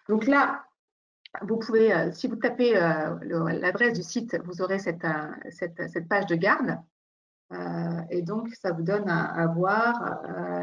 Donc là, vous pouvez, si vous tapez l'adresse du site, vous aurez cette page de garde. Et donc, ça vous donne à voir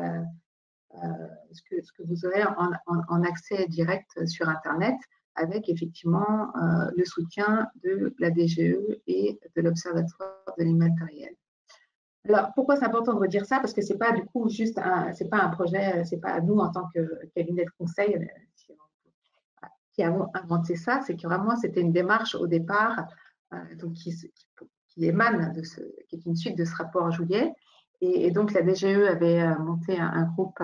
ce que vous aurez en accès direct sur Internet, avec effectivement le soutien de la DGE et de l'Observatoire de l'immatériel. Alors, pourquoi c'est important de redire ça? Parce que c'est pas du coup juste c'est pas un projet, c'est pas nous en tant que cabinet de conseil qui avons inventé ça, c'est que vraiment c'était une démarche au départ donc qui émane qui est une suite de ce rapport en juillet. Et donc la DGE avait monté un groupe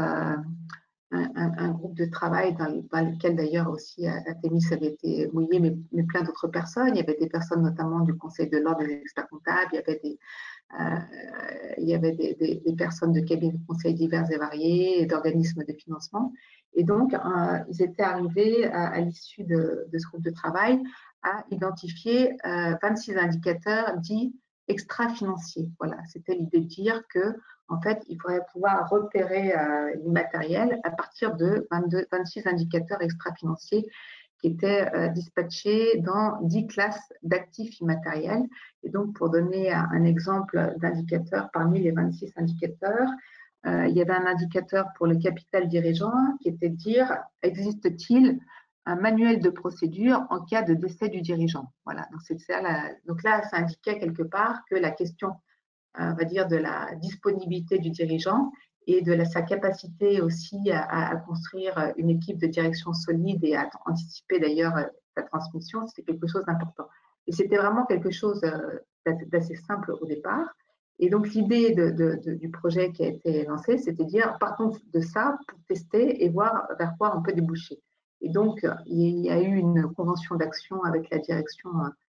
de travail dans lequel d'ailleurs aussi Athémis avait été mouillé, mais plein d'autres personnes. Il y avait des personnes notamment du Conseil de l'ordre des experts comptables, il y avait des personnes de cabinets de conseil divers et variés et d'organismes de financement. Et donc, ils étaient arrivés à l'issue de ce groupe de travail à identifier 26 indicateurs dits extra-financiers. Voilà, c'était l'idée de dire que en fait, il faudrait pouvoir repérer l'immatériel à partir de 26 indicateurs extra-financiers qui étaient dispatchés dans 10 classes d'actifs immatériels. Et donc, pour donner un exemple d'indicateur parmi les 26 indicateurs, il y avait un indicateur pour le capital dirigeant qui était de dire, existe-t-il un manuel de procédure en cas de décès du dirigeant? Voilà, donc là, ça indiquait quelque part que la question, on va dire, de la disponibilité du dirigeant et de sa capacité aussi à construire une équipe de direction solide et à anticiper d'ailleurs sa transmission, c'est quelque chose d'important. Et c'était vraiment quelque chose d'assez simple au départ. Et donc l'idée du projet qui a été lancé, c'était de dire, partons de ça pour tester et voir vers quoi on peut déboucher. Et donc, il y a eu une convention d'action avec la direction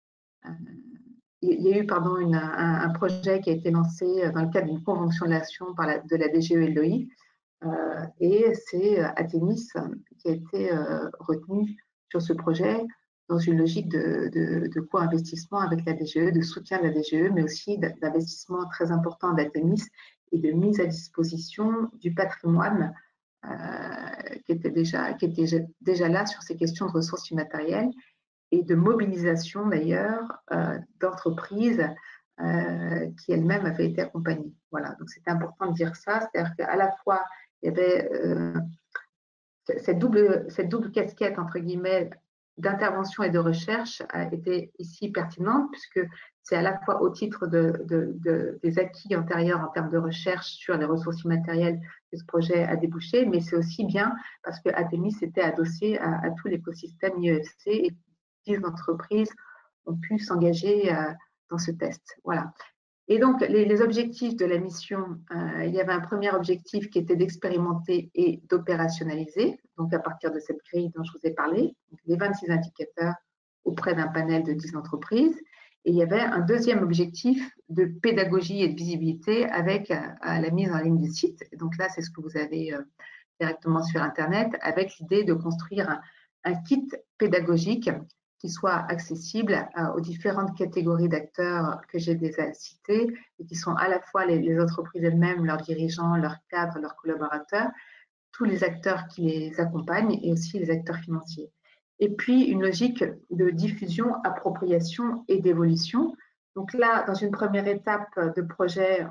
il y a eu un projet qui a été lancé dans le cadre d'une convention d'action de la DGE et de l'OI. Et c'est Athémis qui a été retenu sur ce projet dans une logique de co-investissement avec la DGE, de soutien de la DGE, mais aussi d'investissement très important d'Athémis et de mise à disposition du patrimoine qui était déjà là sur ces questions de ressources immatérielles et de mobilisation d'ailleurs d'entreprises qui elles-mêmes avaient été accompagnées. Voilà, donc c'était important de dire ça, c'est-à-dire qu'à la fois il y avait cette double casquette entre guillemets d'intervention et de recherche a été ici pertinente puisque c'est à la fois au titre des acquis antérieurs en termes de recherche sur les ressources immatérielles que ce projet a débouché, mais c'est aussi bien parce que Athémis s'était adossé à tout l'écosystème IEFC et 10 entreprises ont pu s'engager dans ce test. Voilà. Et donc, les objectifs de la mission, il y avait un premier objectif qui était d'expérimenter et d'opérationnaliser, donc à partir de cette grille dont je vous ai parlé, donc les 26 indicateurs auprès d'un panel de 10 entreprises. Et il y avait un deuxième objectif de pédagogie et de visibilité avec la mise en ligne du site. Et donc là, c'est ce que vous avez directement sur Internet, avec l'idée de construire un kit pédagogique qui soit accessible aux différentes catégories d'acteurs que j'ai déjà citées et qui sont à la fois les entreprises elles-mêmes, leurs dirigeants, leurs cadres, leurs collaborateurs, tous les acteurs qui les accompagnent et aussi les acteurs financiers. Et puis, une logique de diffusion, appropriation et d'évolution. Donc là, dans une première étape de projet,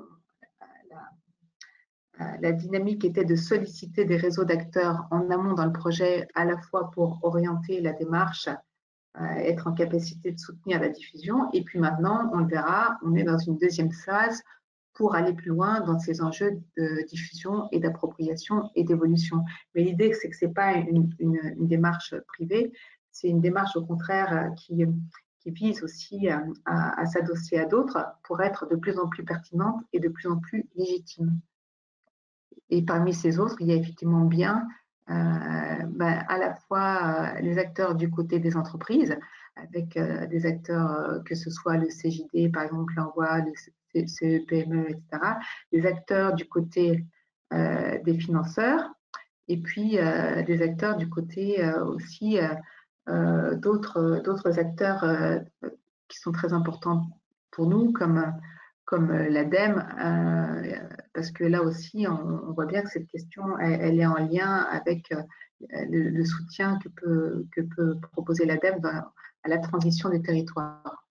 la dynamique était de solliciter des réseaux d'acteurs en amont dans le projet, à la fois pour orienter la démarche, être en capacité de soutenir la diffusion. Et puis maintenant, on le verra, on est dans une deuxième phase pour aller plus loin dans ces enjeux de diffusion et d'appropriation et d'évolution. Mais l'idée, c'est que ce n'est pas une démarche privée, c'est une démarche au contraire qui vise aussi à s'adosser à d'autres pour être de plus en plus pertinente et de plus en plus légitime. Et parmi ces autres, il y a effectivement bien à la fois les acteurs du côté des entreprises, avec des acteurs que ce soit le CJD, par exemple l'envoi, le CEPME, etc., des acteurs du côté des financeurs, et puis des acteurs du côté aussi d'autres acteurs qui sont très importants pour nous, comme l'ADEME, parce que là aussi, on voit bien que cette question, elle est en lien avec le soutien que peut proposer l'ADEME à la transition des territoires.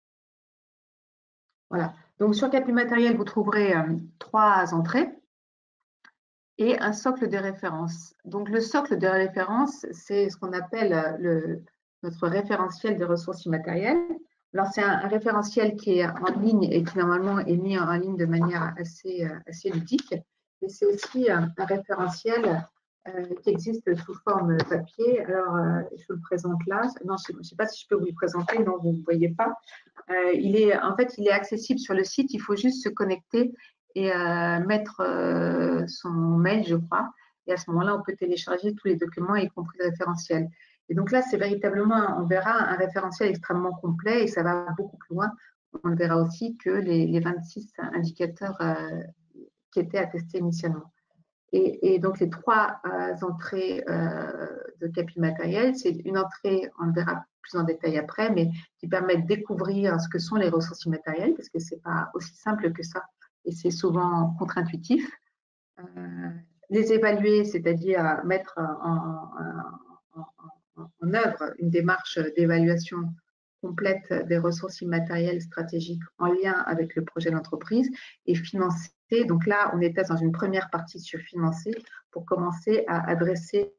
Voilà. Donc, sur Capi Matériel, vous trouverez 3 entrées et un socle de référence. Donc, le socle de référence, c'est ce qu'on appelle notre référentiel de ressources immatérielles. Alors, c'est un référentiel qui est en ligne et qui, normalement, est mis en ligne de manière assez ludique. Mais c'est aussi un référentiel qui existe sous forme papier. Alors, je vous le présente là. Non, je ne sais pas si je peux vous le présenter. Non, vous ne voyez pas. En fait, il est accessible sur le site. Il faut juste se connecter et mettre son mail, je crois. Et à ce moment-là, on peut télécharger tous les documents, y compris le référentiel. Et donc là, c'est véritablement, on verra un référentiel extrêmement complet et ça va beaucoup plus loin. On verra aussi que les 26 indicateurs qui étaient attestés initialement. Et donc, les 3 entrées de Capi Matériel, c'est une entrée, on le verra plus en détail après, mais qui permet de découvrir ce que sont les ressources immatérielles, parce que ce n'est pas aussi simple que ça, et c'est souvent contre-intuitif. Les évaluer, c'est-à-dire mettre en œuvre une démarche d'évaluation complète des ressources immatérielles stratégiques en lien avec le projet d'entreprise et financer. Donc là, on était dans une première partie sur financer pour commencer à adresser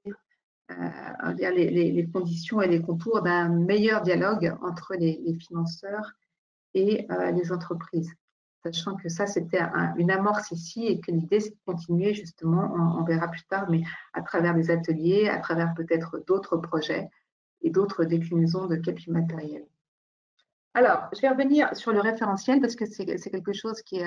les conditions et les contours d'un meilleur dialogue entre les financeurs et les entreprises. Sachant que ça, c'était une amorce ici et que l'idée, c'est de continuer justement, on verra plus tard, mais à travers des ateliers, à travers peut-être d'autres projets et d'autres déclinaisons de Capi Matériel. Alors, je vais revenir sur le référentiel parce que c'est quelque chose qui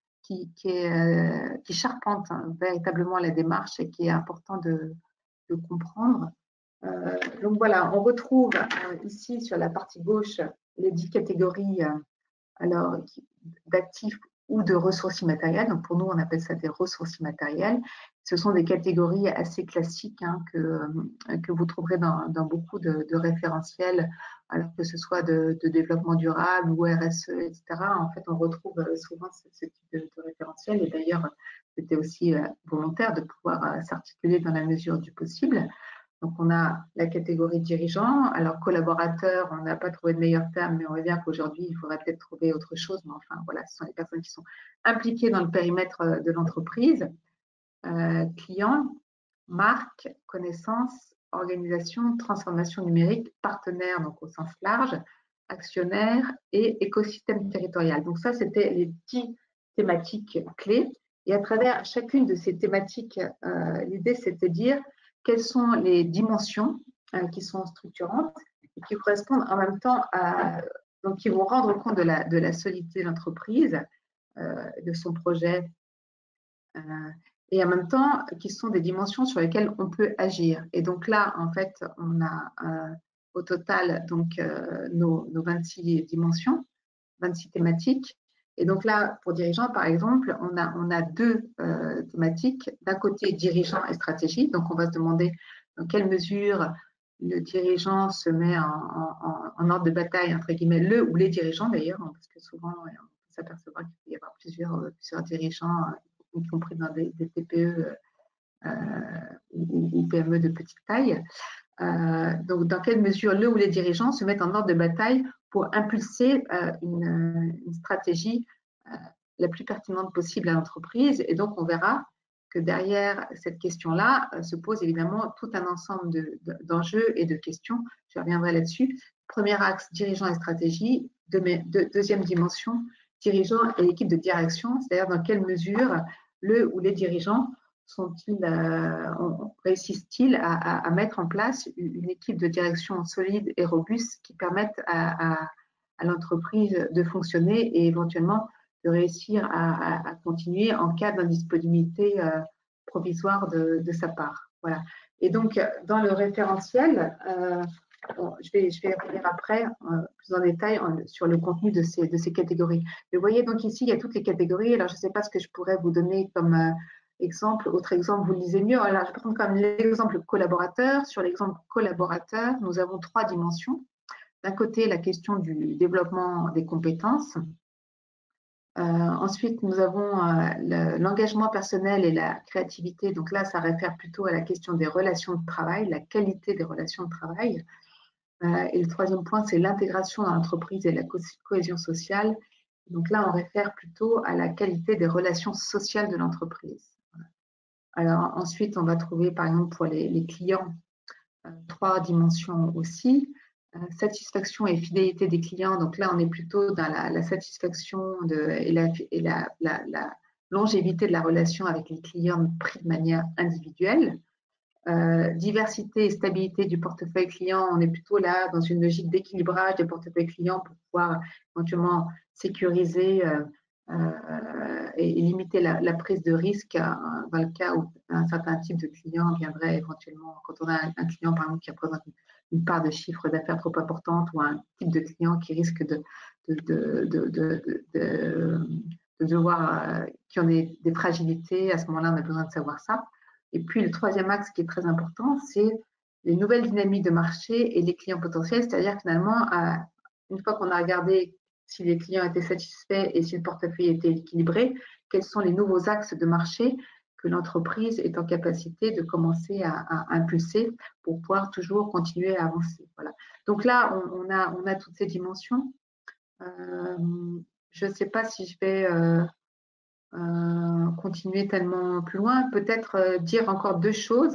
charpente véritablement la démarche et qui est important de comprendre. Donc voilà, on retrouve ici sur la partie gauche les 10 catégories d'actifs ou de ressources immatérielles. Donc pour nous, on appelle ça des ressources immatérielles. Ce sont des catégories assez classiques que vous trouverez dans beaucoup de référentiels, alors que ce soit de développement durable ou RSE, etc. En fait, on retrouve souvent ce type de référentiel. Et d'ailleurs, c'était aussi volontaire de pouvoir s'articuler dans la mesure du possible. Donc, on a la catégorie dirigeant. Alors, collaborateur, on n'a pas trouvé de meilleur terme, mais on voit bien qu'aujourd'hui, il faudrait peut-être trouver autre chose. Mais enfin, voilà, ce sont les personnes qui sont impliquées dans le périmètre de l'entreprise. Clients, marque, connaissance, organisation, transformation numérique, partenaire, donc au sens large, actionnaire et écosystème territorial. Donc, ça, c'était les 10 thématiques clés. Et à travers chacune de ces thématiques, l'idée, c'était de dire quelles sont les dimensions qui sont structurantes et qui correspondent en même temps donc qui vont rendre compte de la solidité de l'entreprise, de son projet, et en même temps qui sont des dimensions sur lesquelles on peut agir. Et donc là, en fait, on a au total donc nos 26 dimensions, 26 thématiques. Et donc là, pour dirigeants, par exemple, on a 2 thématiques. D'un côté, dirigeant et stratégie. Donc, on va se demander dans quelle mesure le dirigeant se met en ordre de bataille, entre guillemets, le ou les dirigeants d'ailleurs, parce que souvent, on peut s'apercevoir qu'il peut y avoir plusieurs dirigeants, y compris dans des TPE ou PME de petite taille. Donc, dans quelle mesure le ou les dirigeants se mettent en ordre de bataille pour impulser une stratégie la plus pertinente possible à l'entreprise. Et donc, on verra que derrière cette question-là se pose évidemment tout un ensemble d'enjeux et de questions. Je reviendrai là-dessus. Premier axe, dirigeants et stratégie. Deuxième dimension, dirigeants et équipe de direction, c'est-à-dire dans quelle mesure le ou les dirigeants réussissent-ils à mettre en place une équipe de direction solide et robuste qui permette à l'entreprise de fonctionner et éventuellement de réussir à continuer en cas d'indisponibilité provisoire de sa part. Voilà. Et donc, dans le référentiel, je vais revenir après plus en détail sur le contenu de ces catégories. Mais vous voyez, donc ici, il y a toutes les catégories. Alors, je ne sais pas ce que je pourrais vous donner comme exemple. Autre exemple, vous le lisez mieux. Alors, je vais prendre comme l'exemple collaborateur. Sur l'exemple collaborateur, nous avons 3 dimensions. D'un côté, la question du développement des compétences. Ensuite, nous avons l'engagement personnel et la créativité. Donc là, ça réfère plutôt à la question des relations de travail, la qualité des relations de travail. Et le troisième point, c'est l'intégration dans l'entreprise et la cohésion sociale. Donc là, on réfère plutôt à la qualité des relations sociales de l'entreprise. Alors ensuite, on va trouver par exemple pour les clients 3 dimensions aussi. Satisfaction et fidélité des clients. Donc là, on est plutôt dans la satisfaction et la longévité de la relation avec les clients pris de manière individuelle. Diversité et stabilité du portefeuille client, on est plutôt là dans une logique d'équilibrage des portefeuilles clients pour pouvoir éventuellement sécuriser et limiter la prise de risque dans le cas où un certain type de client viendrait éventuellement, quand on a un client par exemple qui représente une part de chiffre d'affaires trop importante ou un type de client qui risque de devoir, qui ont des fragilités, à ce moment-là on a besoin de savoir ça. Et puis, le troisième axe qui est très important, c'est les nouvelles dynamiques de marché et les clients potentiels. C'est-à-dire, finalement, une fois qu'on a regardé si les clients étaient satisfaits et si le portefeuille était équilibré, quels sont les nouveaux axes de marché que l'entreprise est en capacité de commencer à impulser pour pouvoir toujours continuer à avancer. Voilà. Donc là, on a toutes ces dimensions. Je ne sais pas si je vais continuer tellement plus loin, peut-être dire encore 2 choses.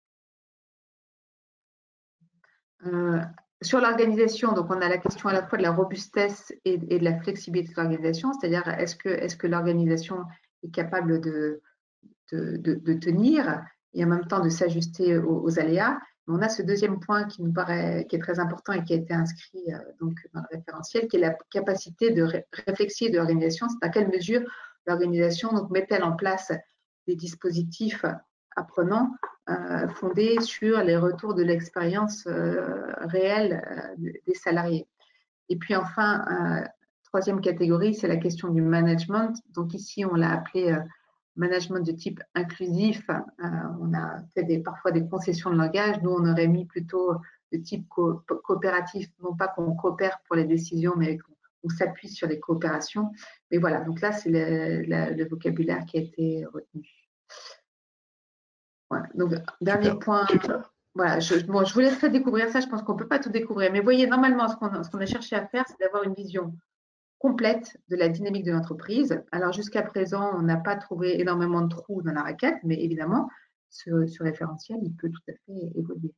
Sur l'organisation, donc on a la question à la fois de la robustesse et de la flexibilité de l'organisation, c'est-à-dire est-ce que l'organisation est capable de tenir et en même temps de s'ajuster aux aléas. On a ce deuxième point qui nous paraît qui est très important et qui a été inscrit donc dans le référentiel, qui est la capacité de réflexion de l'organisation. C'est à quelle mesure l'organisation met-elle en place des dispositifs apprenants fondés sur les retours de l'expérience réelle des salariés. Et puis enfin, troisième catégorie, c'est la question du management. Donc ici, on l'a appelé management de type inclusif. On a fait parfois des concessions de langage. Nous, on aurait mis plutôt de type coopératif, non pas qu'on coopère pour les décisions, mais qu'on s'appuie sur les coopérations. Mais voilà, donc là, c'est le vocabulaire qui a été retenu. Voilà. Donc, dernier point. Voilà, je vous laisserai découvrir ça. Je pense qu'on ne peut pas tout découvrir. Mais vous voyez, normalement, ce qu'on a cherché à faire, c'est d'avoir une vision complète de la dynamique de l'entreprise. Alors, jusqu'à présent, on n'a pas trouvé énormément de trous dans la raquette, mais évidemment, ce référentiel, il peut tout à fait évoluer.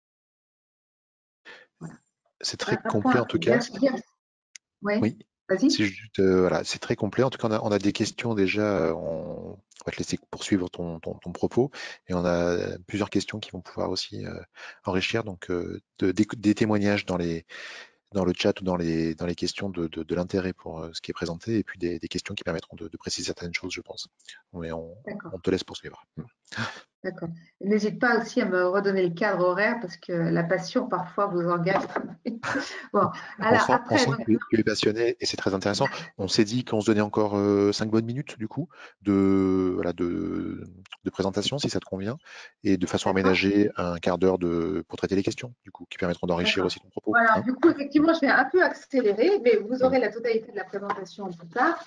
Voilà. C'est très complet en tout cas. Oui. Vas-y. C'est juste, voilà, c'est très complet. En tout cas, on a des questions déjà. On va te laisser poursuivre ton propos. Et on a plusieurs questions qui vont pouvoir aussi enrichir. Donc, des témoignages dans le chat ou dans les questions de l'intérêt pour ce qui est présenté. Et puis des questions qui permettront de préciser certaines choses, je pense. Mais on te laisse poursuivre. D'accord. N'hésite pas aussi à me redonner le cadre horaire parce que la passion parfois vous engage. Bon, alors on sent que tu es passionné et c'est très intéressant. On s'est dit qu'on se donnait encore 5 bonnes minutes du coup de présentation si ça te convient et de façon aménagée un quart d'heure pour traiter les questions du coup qui permettront d'enrichir aussi ton propos. Voilà, du coup effectivement je vais un peu accélérer mais vous aurez la totalité de la présentation plus tard.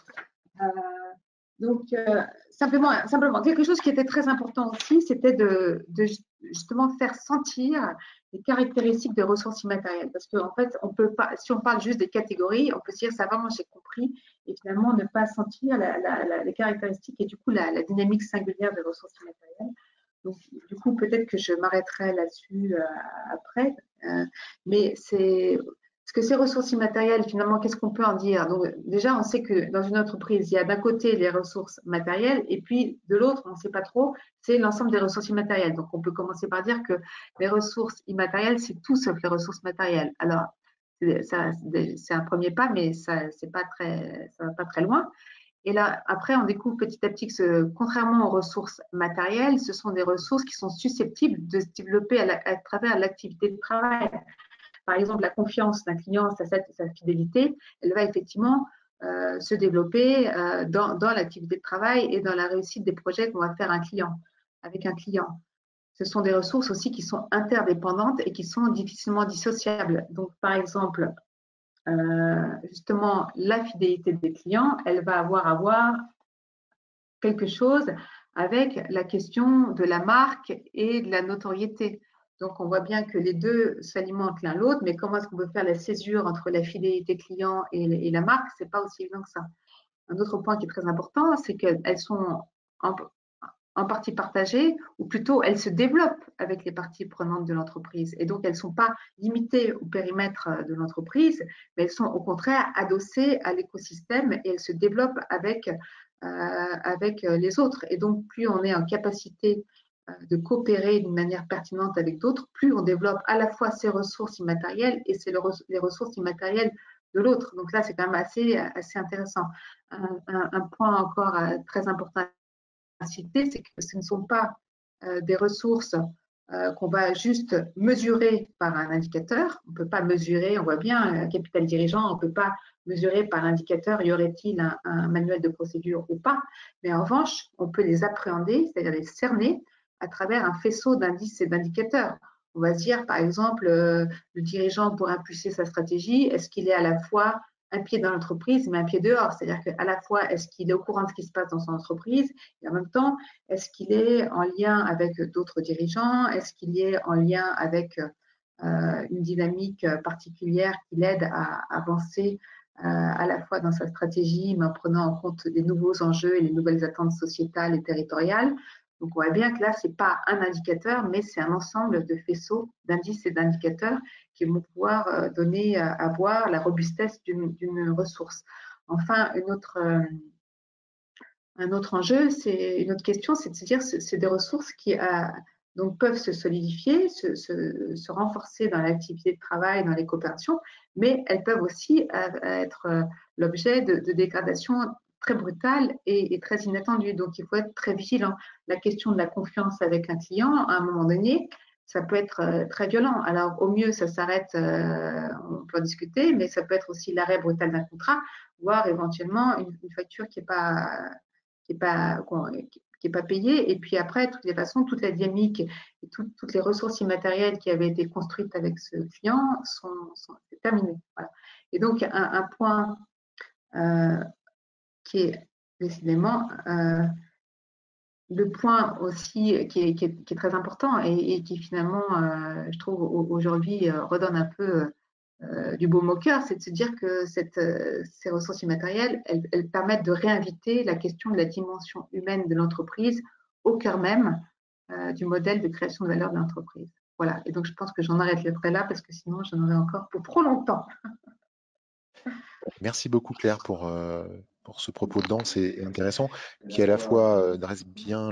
Donc, simplement, quelque chose qui était très important aussi, c'était de justement faire sentir les caractéristiques des ressources immatérielles. Parce qu'en fait, on peut pas, si on parle juste des catégories, on peut se dire ça va, moi j'ai compris, et finalement ne pas sentir les caractéristiques et du coup la dynamique singulière des ressources immatérielles. Donc, du coup, peut-être que je m'arrêterai là-dessus après. Mais c'est parce que ces ressources immatérielles, finalement, qu'est-ce qu'on peut en dire? Donc, déjà, on sait que dans une entreprise, il y a d'un côté les ressources matérielles et puis de l'autre, on ne sait pas trop, c'est l'ensemble des ressources immatérielles. Donc, on peut commencer par dire que les ressources immatérielles, c'est tout sauf les ressources matérielles. Alors, c'est un premier pas, mais ça ne va pas très loin. Et là, après, on découvre petit à petit que, contrairement aux ressources matérielles, ce sont des ressources qui sont susceptibles de se développer à travers l'activité de travail. Par exemple, la confiance d'un client, sa fidélité, elle va effectivement se développer dans l'activité de travail et dans la réussite des projets qu'on va faire avec un client. Ce sont des ressources aussi qui sont interdépendantes et qui sont difficilement dissociables. Donc, par exemple, justement la fidélité des clients, elle va avoir à voir quelque chose avec la question de la marque et de la notoriété. Donc, on voit bien que les deux s'alimentent l'un l'autre, mais comment est-ce qu'on peut faire la césure entre la fidélité client et la marque? C'est pas aussi évident que ça. Un autre point qui est très important, c'est qu'elles sont en partie partagées, ou plutôt elles se développent avec les parties prenantes de l'entreprise. Et donc, elles ne sont pas limitées au périmètre de l'entreprise, mais elles sont au contraire adossées à l'écosystème et elles se développent avec les autres. Et donc, plus on est en capacité de coopérer d'une manière pertinente avec d'autres, plus on développe à la fois ses ressources immatérielles et les ressources immatérielles de l'autre. Donc là, c'est quand même assez intéressant. Un point encore très important à citer, c'est que ce ne sont pas des ressources qu'on va juste mesurer par un indicateur. On ne peut pas mesurer, on voit bien, un capital dirigeant, on ne peut pas mesurer par indicateur, y aurait-il un manuel de procédure ou pas. Mais en revanche, on peut les appréhender, c'est-à-dire les cerner à travers un faisceau d'indices et d'indicateurs. On va se dire, par exemple, le dirigeant pour impulser sa stratégie, est-ce qu'il est à la fois un pied dans l'entreprise, mais un pied dehors? C'est-à-dire qu'à la fois, est-ce qu'il est au courant de ce qui se passe dans son entreprise, et en même temps, est-ce qu'il est en lien avec d'autres dirigeants? Est-ce qu'il est en lien avec une dynamique particulière qui l'aide à avancer à la fois dans sa stratégie, mais en prenant en compte les nouveaux enjeux et les nouvelles attentes sociétales et territoriales? Donc, on voit bien que là, ce n'est pas un indicateur, mais c'est un ensemble de faisceaux d'indices et d'indicateurs qui vont pouvoir donner à voir la robustesse d'une ressource. Enfin, un autre enjeu, c'est une autre question, c'est de se dire c'est des ressources qui donc peuvent se solidifier, se renforcer dans l'activité de travail, dans les coopérations, mais elles peuvent aussi être l'objet de dégradations très brutales et très inattendues. Donc, il faut être très vigilant. La question de la confiance avec un client, à un moment donné, ça peut être très violent. Alors, au mieux, ça s'arrête, on peut en discuter, mais ça peut être aussi l'arrêt brutal d'un contrat, voire éventuellement une facture qui n'est pas payé. Et puis après, de toutes les façons, toute la dynamique et toutes les ressources immatérielles qui avaient été construites avec ce client sont terminées. Voilà. Et donc, un point qui est décidément le point aussi qui est très important et qui finalement, je trouve, aujourd'hui redonne un peu du baume au cœur, c'est de se dire que ces ressources immatérielles, elles permettent de réinviter la question de la dimension humaine de l'entreprise au cœur même du modèle de création de valeur de l'entreprise. Voilà, et donc je pense que j'en arrêterai là parce que sinon j'en aurai encore pour trop longtemps. Merci beaucoup Claire pour ce propos dense et intéressant, qui à la fois dresse bien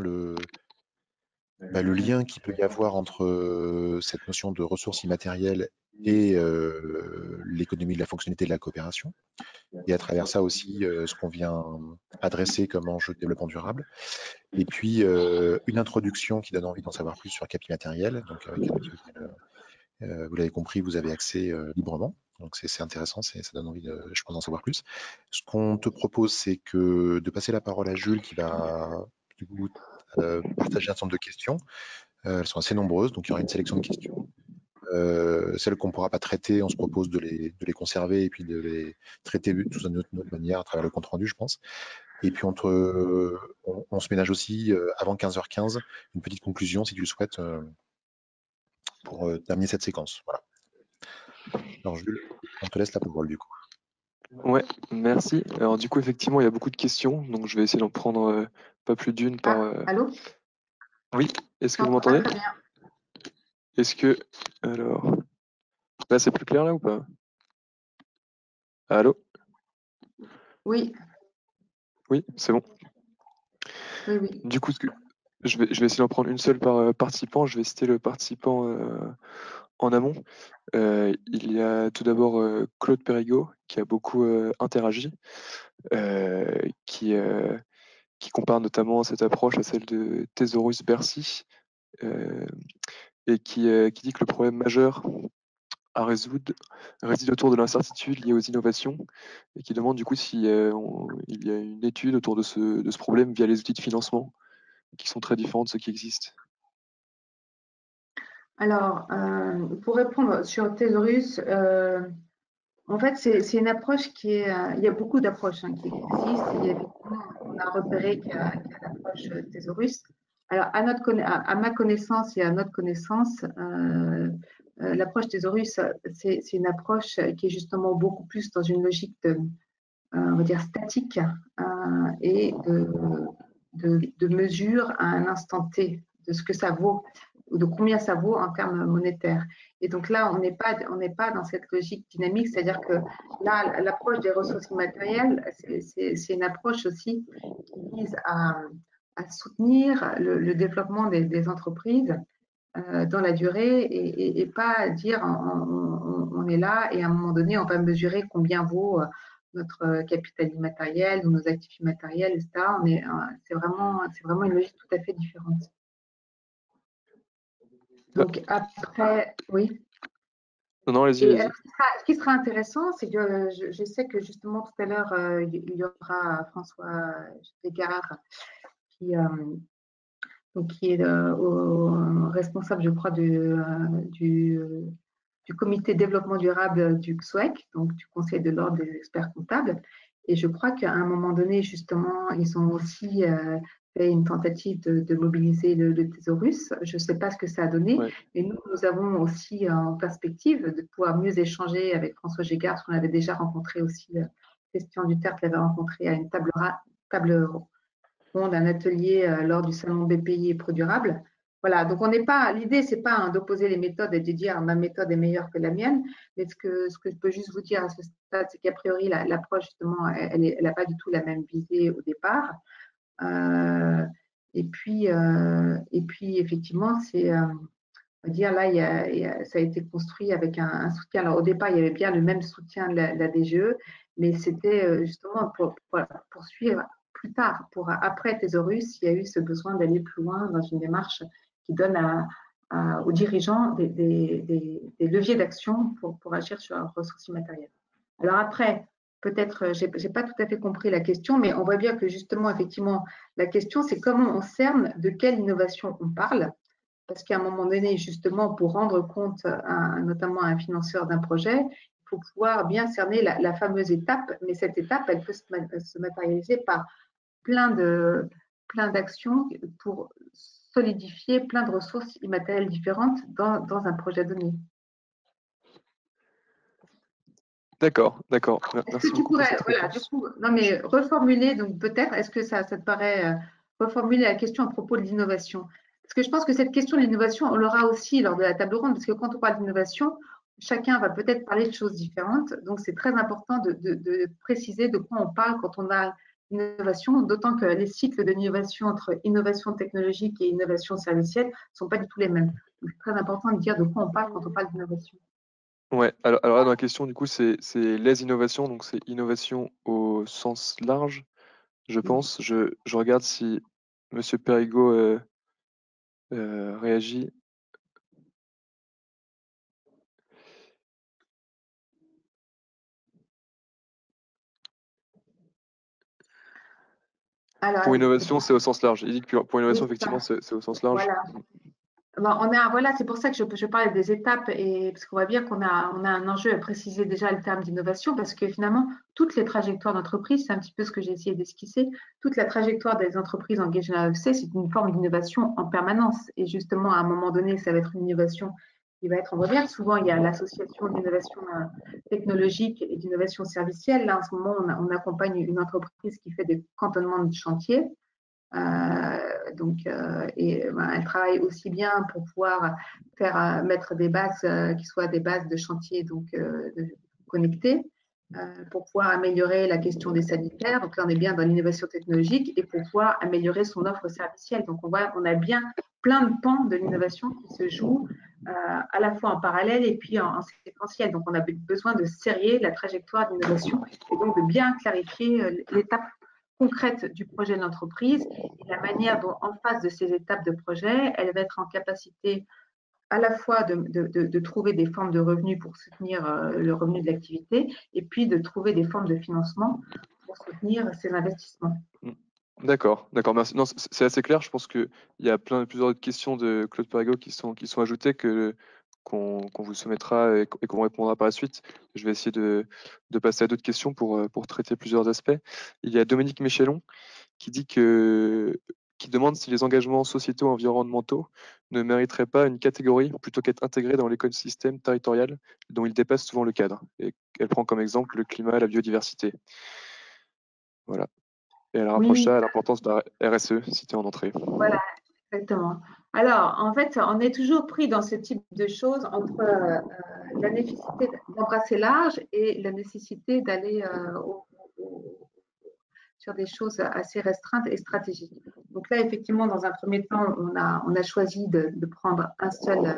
le lien qu'il peut y avoir entre cette notion de ressources immatérielles et l'économie de la fonctionnalité de la coopération, et à travers ça aussi ce qu'on vient adresser comme enjeu de développement durable. Et puis une introduction qui donne envie d'en savoir plus sur Capi Matériel, donc avec un outil auquel, vous l'avez compris, vous avez accès librement. Donc c'est intéressant, ça donne envie, je pense, d'en savoir plus. Ce qu'on te propose, c'est de passer la parole à Jules qui va du coup partager un certain nombre de questions. Elles sont assez nombreuses, donc il y aura une sélection de questions. Celles qu'on ne pourra pas traiter, on se propose de les conserver et puis de les traiter tous d'une autre manière à travers le compte-rendu, je pense. Et puis on se ménage aussi, avant 15h15, une petite conclusion, si tu le souhaites, pour terminer cette séquence. Voilà. Alors Jules, on te laisse la parole du coup. Ouais, merci. Alors du coup, effectivement, il y a beaucoup de questions, donc je vais essayer d'en prendre pas plus d'une par... Allô? Oui, est-ce que vous Non, pas m'entendez? très bien. Est-ce que... Alors... Là, c'est plus clair là ou pas? Allô? Oui, Oui, c'est bon. oui. Du coup, je vais essayer d'en prendre une seule par participant. Je vais citer le participant en amont. Il y a tout d'abord Claude Perrigot qui a beaucoup interagi, qui compare notamment cette approche à celle de Thesaurus Bercy, et qui dit que le problème majeur à résoudre réside autour de l'incertitude liée aux innovations, et qui demande du coup si il y a une étude autour de ce problème via les outils de financement qui sont très différents de ceux qui existent. Alors, pour répondre sur Thésaurus, En fait, c'est une approche qui est. Il y a beaucoup d'approches qui existent. Effectivement, on a repéré qu'il y a l'approche Thésaurus. Alors, à ma connaissance et à notre connaissance, l'approche Thésaurus, c'est une approche qui est justement beaucoup plus dans une logique on va dire statique et de mesure à un instant T de ce que ça vaut ou de combien ça vaut en termes monétaires. Et donc là, on n'est pas dans cette logique dynamique, c'est-à-dire que là, l'approche des ressources immatérielles, c'est une approche aussi qui vise à soutenir le développement des entreprises dans la durée et pas dire on est là et à un moment donné, on va mesurer combien vaut notre capital immatériel ou nos actifs immatériels, etc. C'est vraiment une logique tout à fait différente. Donc après, oui. Non, allez-y. Et ce qui sera intéressant, c'est que je sais que justement tout à l'heure, il y aura François Dégard qui est responsable, je crois, du comité développement durable du XOEC, donc du Conseil de l'ordre des experts comptables. Et je crois qu'à un moment donné, justement, ils ont aussi fait une tentative de mobiliser le Thésaurus. Je ne sais pas ce que ça a donné, mais nous avons aussi en perspective de pouvoir mieux échanger avec François Gégard, parce qu'on avait déjà rencontré aussi, Christian Duterte l'avait rencontré à une table ronde, un atelier lors du salon BPI et Pro-Durable. Voilà, donc l'idée, c'est pas d'opposer les méthodes et de dire ma méthode est meilleure que la mienne, mais ce que je peux juste vous dire à ce stade, c'est qu'a priori, l'approche, justement, elle n'a pas du tout la même visée au départ. Et puis, effectivement, on va dire, là, ça a été construit avec un soutien. Alors, au départ, il y avait bien le même soutien de la DGE, mais c'était justement pour poursuivre plus tard, après Thésaurus, il y a eu ce besoin d'aller plus loin dans une démarche qui donne aux dirigeants des leviers d'action pour agir sur leurs ressources immatérielles. Alors après, peut-être, je n'ai pas tout à fait compris la question, mais on voit bien que justement, effectivement, la question, c'est comment on cerne de quelle innovation on parle, parce qu'à un moment donné, justement, pour rendre compte notamment à un financeur d'un projet, il faut pouvoir bien cerner la fameuse étape, mais cette étape, elle peut se matérialiser par plein d'actions pour solidifier plein de ressources immatérielles différentes dans un projet donné. D'accord. Est-ce que tu pourrais, voilà, du coup, non mais reformuler, donc peut-être, est-ce que ça te paraît reformuler la question à propos de l'innovation? Parce que je pense que cette question de l'innovation, on l'aura aussi lors de la table ronde, parce que quand on parle d'innovation, chacun va peut-être parler de choses différentes. Donc, c'est très important de préciser de quoi on parle quand on a l'innovation, d'autant que les cycles de l'innovation entre innovation technologique et innovation servicielle ne sont pas du tout les mêmes. Donc, c'est très important de dire de quoi on parle quand on parle d'innovation. Ouais, alors là, dans la question, du coup, c'est les innovations, donc c'est innovation au sens large, je pense. Je regarde si Monsieur Perrigo réagit. Alors, Pour innovation, c'est au sens large. Il dit que pour innovation, oui, effectivement, c'est au sens large. voilà. Voilà, c'est pour ça que je parle des étapes, et parce qu'on voit bien qu'on a un enjeu à préciser déjà le terme d'innovation, parce que finalement, toutes les trajectoires d'entreprise, c'est un petit peu ce que j'ai essayé d'esquisser, toute la trajectoire des entreprises engagées dans l'AEC, c'est une forme d'innovation en permanence. Et justement, à un moment donné, ça va être une innovation qui va être, on voit bien, souvent, il y a l'association d'innovation technologique et d'innovation servicielle. Là, en ce moment, on accompagne une entreprise qui fait des cantonnements de chantier. Elle travaille aussi bien pour pouvoir mettre des bases qui soient des bases de chantier connectées, pour pouvoir améliorer la question des sanitaires. Donc là, on est bien dans l'innovation technologique, et pour pouvoir améliorer son offre servicielle. Donc on a bien plein de pans de l'innovation qui se jouent à la fois en parallèle et puis en séquentiel. Donc on a besoin de serrer la trajectoire d'innovation et donc de bien clarifier l'étape concrète du projet de l'entreprise et la manière dont, en face de ces étapes de projet, elle va être en capacité à la fois de trouver des formes de revenus pour soutenir le revenu de l'activité, et puis de trouver des formes de financement pour soutenir ces investissements. D'accord, merci. Non, c'est assez clair. Je pense qu'il y a plusieurs autres questions de Claude Perrigo qui sont ajoutées que qu'on vous soumettra et qu'on répondra par la suite. Je vais essayer de passer à d'autres questions pour traiter plusieurs aspects. Il y a Dominique Méchelon qui demande si les engagements sociétaux environnementaux ne mériteraient pas une catégorie plutôt qu'être intégrés dans l'écosystème territorial dont ils dépassent souvent le cadre. Et elle prend comme exemple le climat et la biodiversité. Voilà. Et elle rapproche Oui, ça à l'importance de la RSE citée en entrée. voilà, exactement. Alors, en fait, on est toujours pris dans ce type de choses entre la nécessité d'embrasser large et la nécessité d'aller sur des choses assez restreintes et stratégiques. Donc là, effectivement, dans un premier temps, on a choisi de prendre un seul,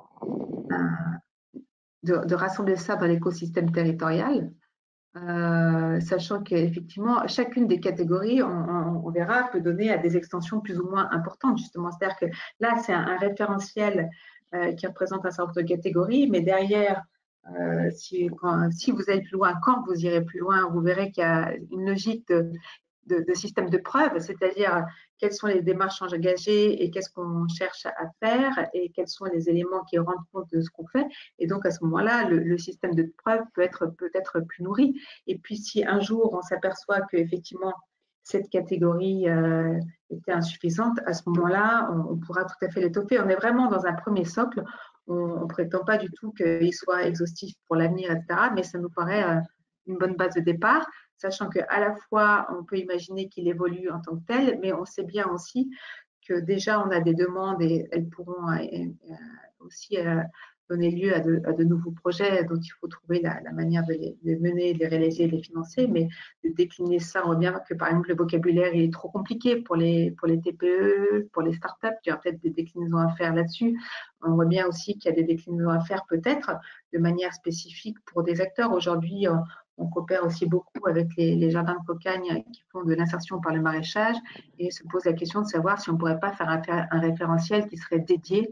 de rassembler ça dans l'écosystème territorial, sachant qu'effectivement, chacune des catégories, on verra, peut donner à des extensions plus ou moins importantes, justement. C'est-à-dire que là, c'est un référentiel qui représente un certain nombre de catégories, mais derrière, si vous allez plus loin, quand vous irez plus loin, vous verrez qu'il y a une logique de système de preuve, c'est-à-dire quelles sont les démarches engagées et qu'est-ce qu'on cherche à faire et quels sont les éléments qui rendent compte de ce qu'on fait. Et donc, à ce moment-là, le système de preuve peut être plus nourri. Et puis, si un jour, on s'aperçoit qu'effectivement, cette catégorie était insuffisante, à ce moment-là, on pourra tout à fait l'étoffer. On est vraiment dans un premier socle. On ne prétend pas du tout qu'il soit exhaustif pour l'avenir, etc. Mais ça nous paraît une bonne base de départ, sachant qu'à la fois, on peut imaginer qu'il évolue en tant que tel, mais on sait bien aussi que déjà, on a des demandes et elles pourront aussi donner lieu à de nouveaux projets dont il faut trouver la manière de les mener, de les réaliser, de les financer, mais de décliner ça, on voit bien que par exemple le vocabulaire il est trop compliqué pour les TPE, pour les startups, il y aura peut-être des déclinaisons à faire là-dessus. On voit bien aussi qu'il y a des déclinaisons à faire peut-être de manière spécifique pour des acteurs. Aujourd'hui, on coopère aussi beaucoup avec les jardins de cocagne qui font de l'insertion par le maraîchage et se pose la question de savoir si on ne pourrait pas faire un référentiel qui serait dédié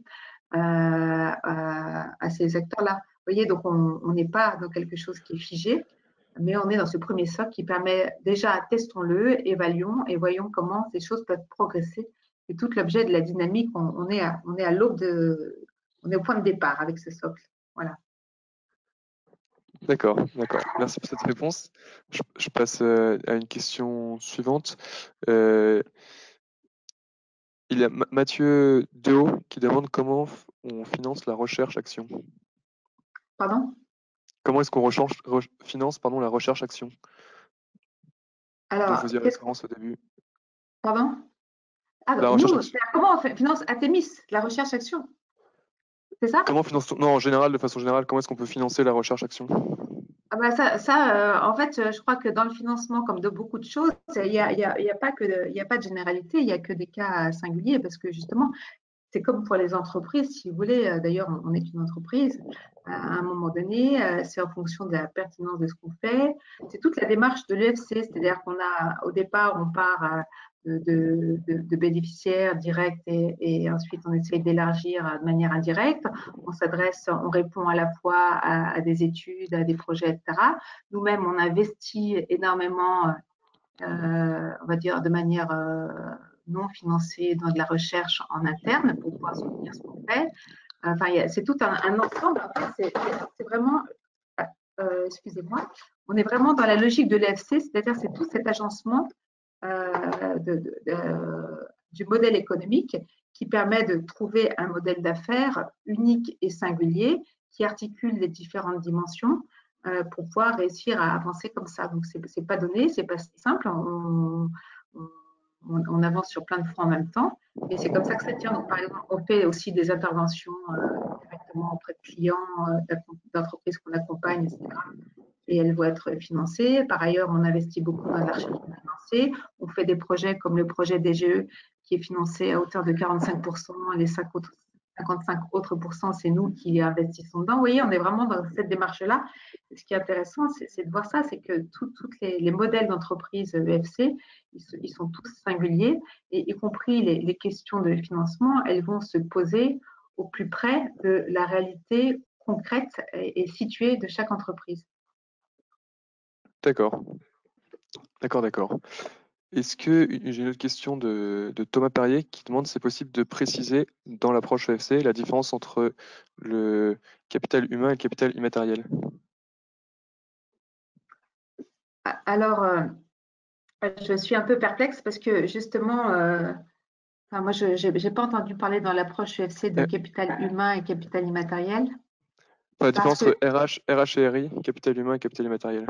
à ces acteurs-là. Vous voyez, donc on n'est pas dans quelque chose qui est figé, mais on est dans ce premier socle qui permet déjà, testons-le, évaluons et voyons comment ces choses peuvent progresser. C'est tout l'objet de la dynamique. On est à l'aube on est au point de départ avec ce socle. Voilà. D'accord. Merci pour cette réponse. Je passe à une question suivante. Il y a Mathieu Dehaut qui demande comment on finance la recherche-action. Pardon? Comment est-ce qu'on finance la recherche-action dont vous Alors, faisiez référence au début? pardon? Ah, La nous, recherche-action. comment on finance Artemis, la recherche-action? C'est ça? Comment finance-t-on? Non, en général, de façon générale, comment est-ce qu'on peut financer la recherche-action? Ah bah en fait, je crois que dans le financement, comme de beaucoup de choses, il a pas il y a pas de généralité, il n'y a que des cas singuliers, parce que justement, c'est comme pour les entreprises, si vous voulez. D'ailleurs, on est une entreprise. À un moment donné, c'est en fonction de la pertinence de ce qu'on fait. C'est toute la démarche de l'EFC, c'est-à-dire au départ, on part de bénéficiaires directs et ensuite on essaye d'élargir de manière indirecte. On répond à la fois à des études, à des projets, etc. Nous-mêmes, on investit énormément, on va dire de manière non financée dans de la recherche en interne pour pouvoir soutenir ce qu'on fait. Enfin, c'est tout un ensemble. En fait, c'est vraiment, excusez-moi, on est vraiment dans la logique de l'EFC, c'est-à-dire c'est tout cet agencement du modèle économique qui permet de trouver un modèle d'affaires unique et singulier qui articule les différentes dimensions pour pouvoir réussir à avancer comme ça. Donc, c'est pas donné, c'est pas simple. On avance sur plein de fronts en même temps, et c'est comme ça que ça tient. Donc, par exemple, on fait aussi des interventions directement auprès de clients, d'entreprises qu'on accompagne, etc. Et elles vont être financées. Par ailleurs, on investit beaucoup dans la recherche financée. On fait des projets comme le projet DGE qui est financé à hauteur de 45%. Les 55 autres pourcents, c'est nous qui investissons dedans. Vous voyez, on est vraiment dans cette démarche-là. Et ce qui est intéressant, c'est de voir ça, c'est que tous les modèles d'entreprise EFC, ils sont tous singuliers, et y compris les questions de financement, elles vont se poser au plus près de la réalité concrète et située de chaque entreprise. D'accord. J'ai une autre question de Thomas Perrier qui demande si c'est possible de préciser dans l'approche EFC la différence entre le capital humain et le capital immatériel. Alors, je suis un peu perplexe parce que justement, moi, je n'ai pas entendu parler dans l'approche UFC de capital humain et capital immatériel. La différence entre RH et RI, capital humain et capital immatériel.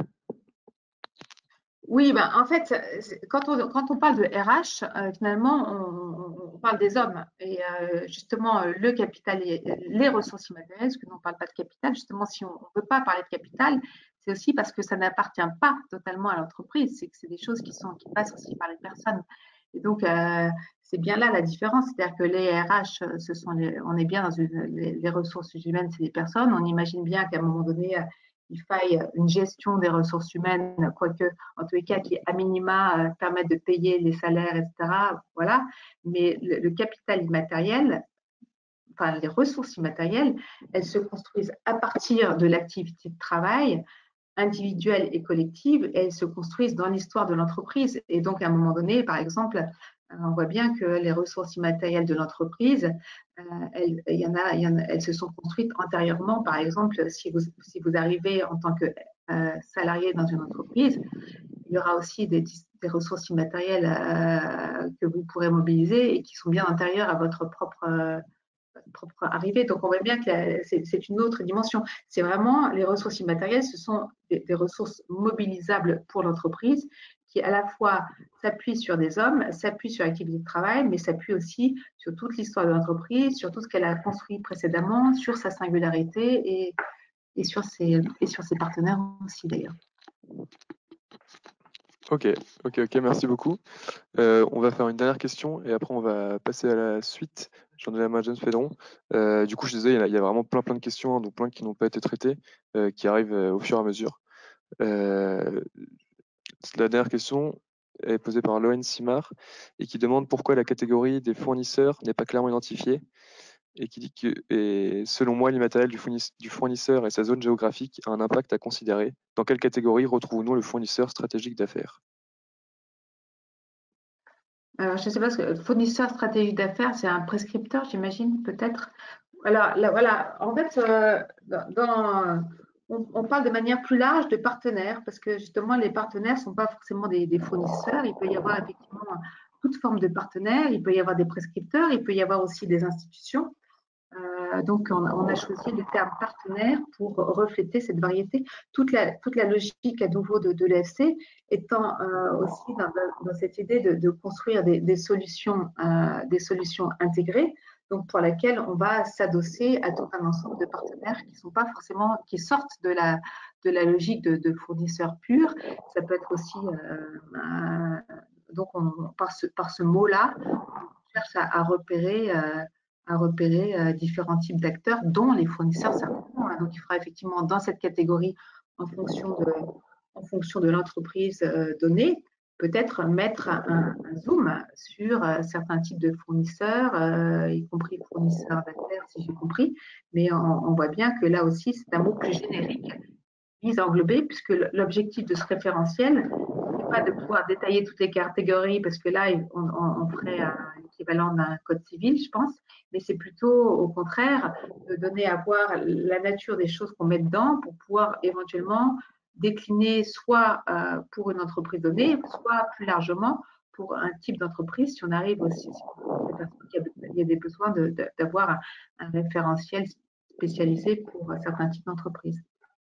Oui, ben, en fait, quand on parle de RH, finalement, on parle des hommes. Et justement, le capital, les ressources immatérielles, parce que nous, on ne parle pas de capital, justement, si on ne veut pas parler de capital, c'est aussi parce que ça n'appartient pas totalement à l'entreprise. C'est que c'est des choses qui passent aussi par les personnes. Et donc, c'est bien là la différence. C'est-à-dire que les RH, on est bien dans les ressources humaines, c'est des personnes. On imagine bien qu'à un moment donné, il faille une gestion des ressources humaines, quoique en tous les cas qui à minima permettent de payer les salaires, etc. Voilà. Mais le capital immatériel, enfin les ressources immatérielles, elles se construisent à partir de l'activité de travail individuelle et collective, et elles se construisent dans l'histoire de l'entreprise. Et donc à un moment donné, par exemple, on voit bien que les ressources immatérielles de l'entreprise, elles se sont construites antérieurement. Par exemple, si vous arrivez en tant que salarié dans une entreprise, il y aura aussi des ressources immatérielles que vous pourrez mobiliser et qui sont bien antérieures à votre propre arrivée. Donc, on voit bien que c'est une autre dimension. C'est vraiment les ressources immatérielles, ce sont des ressources mobilisables pour l'entreprise qui à la fois s'appuient sur des hommes, s'appuient sur l'activité de travail, mais s'appuient aussi sur toute l'histoire de l'entreprise, sur tout ce qu'elle a construit précédemment, sur sa singularité et sur ses partenaires aussi d'ailleurs. Ok, merci beaucoup. On va faire une dernière question et après on va passer à la suite. J'en ai la main à James Fédron. Du coup, je disais, il y a vraiment plein de questions, hein, donc plein qui n'ont pas été traitées, qui arrivent au fur et à mesure. La dernière question est posée par Loen Simard et qui demande pourquoi la catégorie des fournisseurs n'est pas clairement identifiée et qui dit que, selon moi, l'immatériel du fournisseur et sa zone géographique a un impact à considérer. Dans quelle catégorie retrouvons-nous le fournisseur stratégique d'affaires? Alors, je ne sais pas, ce que fournisseur stratégique d'affaires, c'est un prescripteur, j'imagine, peut-être. Alors, là, voilà, en fait, on parle de manière plus large de partenaires, parce que justement, les partenaires ne sont pas forcément des fournisseurs. Il peut y avoir effectivement toute forme de partenaires, il peut y avoir des prescripteurs, il peut y avoir aussi des institutions. Donc, on a choisi le terme partenaire pour refléter cette variété. Toute la logique à nouveau de l'EFC étant aussi dans cette idée de construire des solutions intégrées, donc pour laquelle on va s'adosser à tout un ensemble de partenaires qui sont pas forcément, qui sortent de la logique de fournisseurs purs. Ça peut être aussi, donc par ce mot-là, on cherche à repérer différents types d'acteurs, dont les fournisseurs certainement. Donc, il faudra effectivement dans cette catégorie, en fonction de l'entreprise donnée, peut-être mettre un zoom sur certains types de fournisseurs, y compris fournisseurs d'affaires, si j'ai compris. Mais on voit bien que là aussi, c'est un mot plus générique qui vise à englober, puisque l'objectif de ce référentiel, c'est pas de pouvoir détailler toutes les catégories, parce que là, on ferait l'équivalent d'un code civil, je pense, mais c'est plutôt au contraire de donner à voir la nature des choses qu'on met dedans pour pouvoir éventuellement décliner soit pour une entreprise donnée, soit plus largement pour un type d'entreprise, si on arrive aussi, si on s'aperçoit qu'il y a des besoins d'avoir un référentiel spécialisé pour certains types d'entreprises.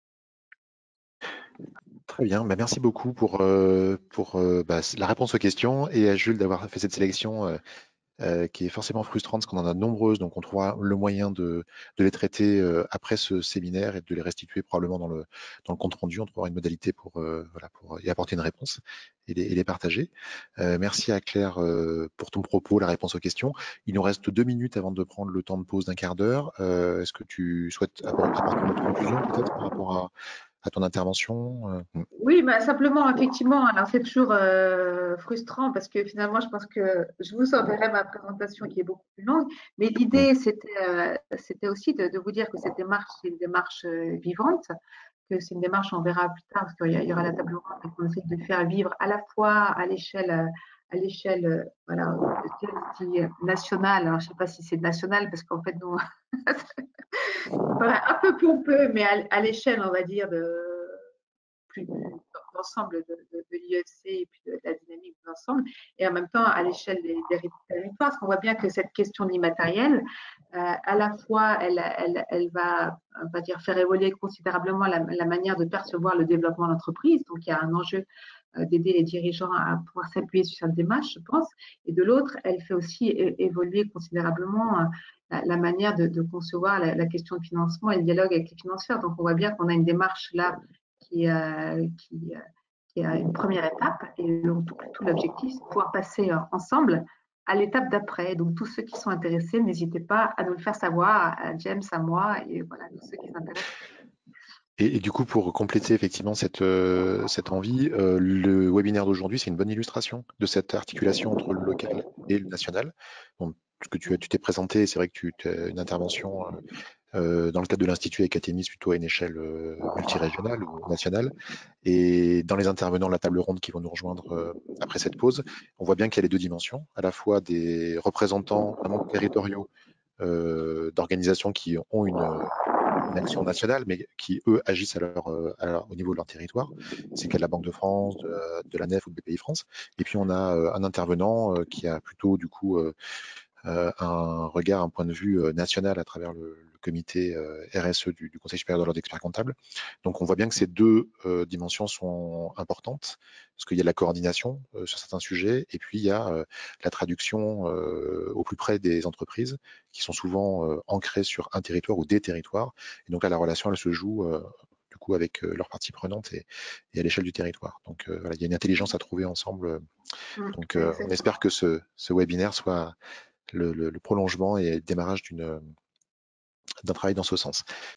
Très bien, merci beaucoup pour la réponse aux questions et à Jules d'avoir fait cette sélection qui est forcément frustrante parce qu'on en a de nombreuses, donc on trouvera le moyen de les traiter après ce séminaire et de les restituer probablement dans le compte rendu. On trouvera une modalité pour y apporter une réponse et les partager. Merci à Claire pour ton propos, la réponse aux questions. Il nous reste 2 minutes avant de prendre le temps de pause d'1/4 d'heure. Est-ce que tu souhaites apporter une conclusion peut-être par rapport à ton intervention? Oui, simplement, effectivement, alors c'est toujours frustrant parce que finalement, je pense que je vous enverrai ma présentation qui est beaucoup plus longue, mais l'idée, c'était aussi de vous dire que cette démarche, c'est une démarche vivante, que c'est une démarche, on verra plus tard, parce qu'il y aura la table ronde et qu'on essaie de faire vivre à la fois à l'échelle voilà, nationale. Alors, je ne sais pas si c'est national, parce qu'en fait, nous, voilà, un peu pompeux, mais à l'échelle, on va dire, d'ensemble de l'IEFC et puis de la dynamique de l'ensemble, et en même temps à l'échelle des territoires, parce qu'on voit bien que cette question de l'immatériel, à la fois, elle va, on va dire, faire évoluer considérablement la manière de percevoir le développement de l'entreprise. Donc, il y a un enjeu d'aider les dirigeants à pouvoir s'appuyer sur cette démarche, je pense. Et de l'autre, elle fait aussi évoluer considérablement la manière de concevoir la question de financement et le dialogue avec les financeurs. Donc, on voit bien qu'on a une démarche là qui est une première étape. Et donc, tout l'objectif, c'est de pouvoir passer ensemble à l'étape d'après. Donc, tous ceux qui sont intéressés, n'hésitez pas à nous le faire savoir, à James, à moi, et voilà, tous ceux qui s'intéressent. Et du coup, pour compléter effectivement cette envie, le webinaire d'aujourd'hui, c'est une bonne illustration de cette articulation entre le local et le national. Donc, tu t'es présenté, c'est vrai que tu as une intervention dans le cadre de l'Institut avec Atémis plutôt à une échelle multirégionale ou nationale. Et dans les intervenants de la table ronde qui vont nous rejoindre après cette pause, on voit bien qu'il y a les deux dimensions, à la fois des représentants vraiment territoriaux d'organisations qui ont une action nationale, mais qui, eux, agissent au niveau de leur territoire. C'est le cas de la Banque de France, de la NEF ou de BPI France. Et puis, on a un intervenant qui a plutôt, du coup, un regard, un point de vue national à travers le comité RSE du Conseil supérieur de l'ordre d'experts comptables. Donc on voit bien que ces deux dimensions sont importantes, parce qu'il y a de la coordination sur certains sujets, et puis il y a la traduction au plus près des entreprises, qui sont souvent ancrées sur un territoire ou des territoires. Et donc là, la relation, elle se joue du coup avec leurs parties prenantes et à l'échelle du territoire. Donc voilà, il y a une intelligence à trouver ensemble. Donc on espère que ce webinaire soit le prolongement et le démarrage d'un travail dans ce sens.